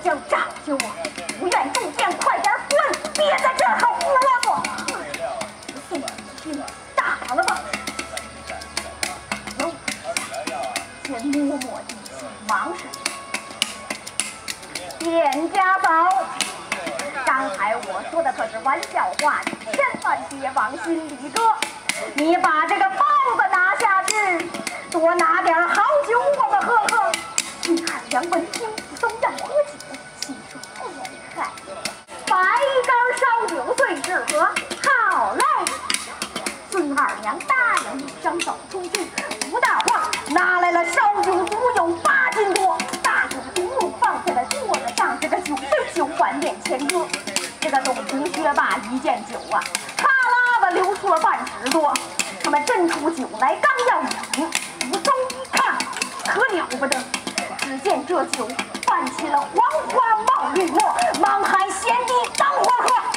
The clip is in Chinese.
叫长兄啊，不愿动剑，快点滚！别在这儿还胡啰嗦！送你去打了吧！走，先摸摸地形，忙什么？店家宝，刚才我说的可是玩笑话，你千万别往心里搁。你把这个包子拿下去，多拿点好酒我们喝喝。你看杨文听都要喝酒，心说不厉害。白干烧酒最适合。好嘞，孙二娘答应一声走出去，不大话拿来了烧酒足有8斤多，大酒一路放在了桌子上，这个酒杯酒碗脸前搁。这个董平薛霸一见酒啊，哈喇子流出了半尺多。他们斟出酒来，刚要饮，武松一看，可了不得，只见这酒泛起了黄花冒绿墨，忙喊贤弟等会儿喝。